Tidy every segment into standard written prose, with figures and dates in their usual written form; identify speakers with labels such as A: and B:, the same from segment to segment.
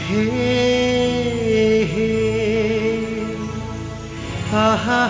A: हे हे आहा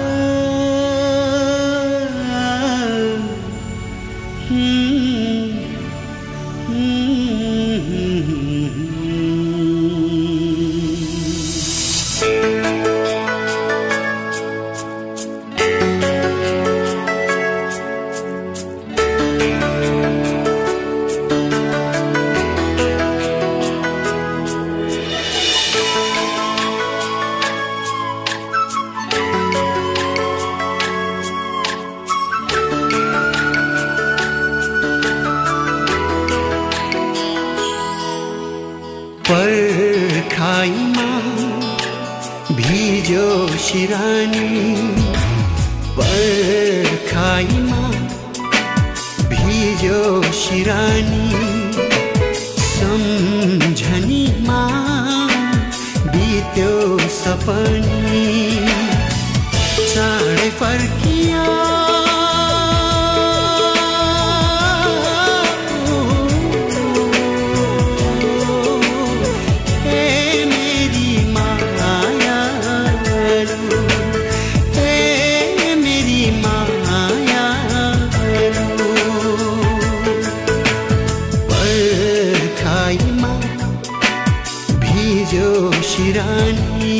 A: पर्खाइमा भिजो शिरानी पर्खाइमा भिजो शिरानी सम्झनीमा बित्यो सपनी चाँडै फर्किया शिरानी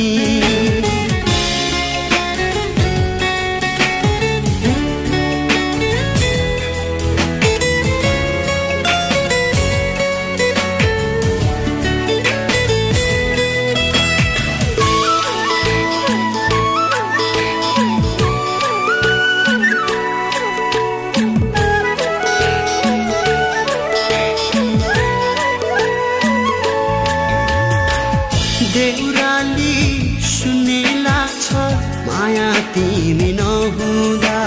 A: देउराली सुन्ने लाग्छ माया तिमी नहुँदा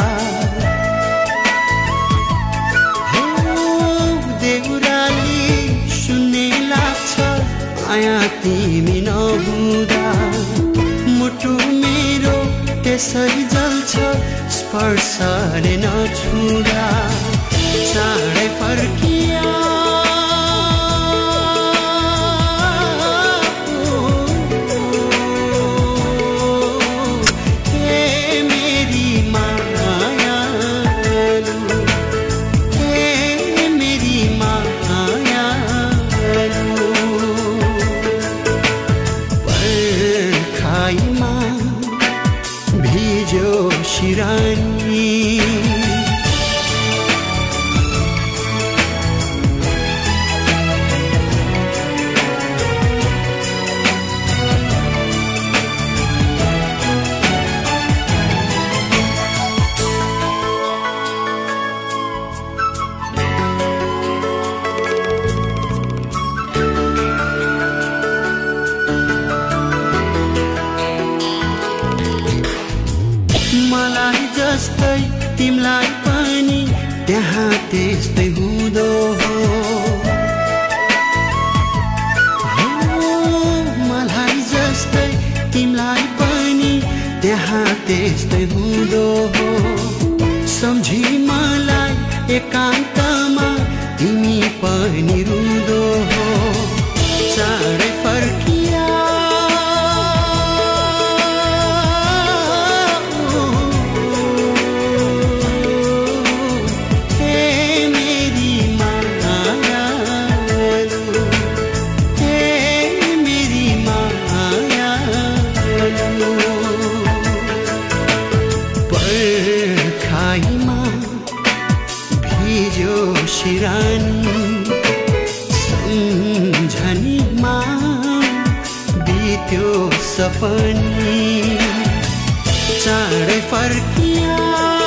A: हो देउराली सुन्ने लाग्छ माया तिमी नहुँदा मुटु मेरो त्यसरी जल्छ स्पर्शले नछुँदा चाँडै फर्किया भिजो शिरानी मलाई जस्तै तिमलाई पनि त्यहाँ त्यस्तै हुँदो हो मलाई जस्तै तिमलाई पनि त्यहाँ त्यस्तै हुँदो हो सम्झी मलाई एकान्तमा तिमी पनि रुँदो हो चाँडै फर्किया भिजो शिरानी सम्झनीमा बित्यो सपनी चाँडै फर्किया